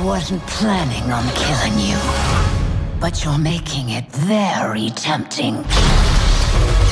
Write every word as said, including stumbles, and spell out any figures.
wasn't planning on killing you, but you're making it very tempting.